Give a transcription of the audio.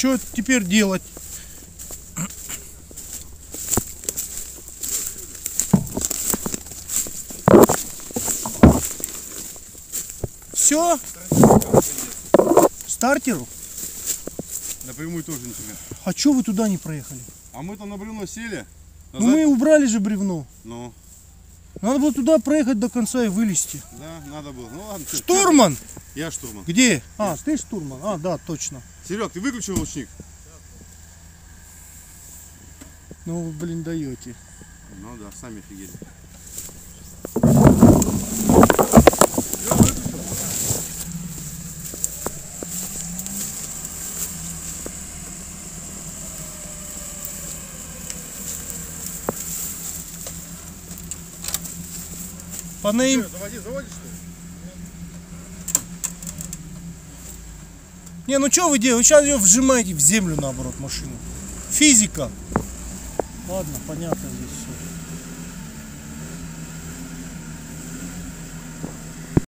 что теперь делать? Все? Стартеру? Напрямую тоже не тебе. А что вы туда не проехали? А мы там на бревно сели. Ну мы убрали же бревно. Ну. Надо было туда проехать до конца и вылезти. Да, надо было. Ну ладно. Штурман! Я штурман. Где? А, ты штурман. А, да, точно. Серег, ты выключил лучник? Ну, блин, даете. Ну да, сами офигели. Заводишь, что ли? Не, ну что вы делаете? Вы сейчас ее вжимаете в землю, наоборот, машину. Физика. Ладно, понятно здесь все.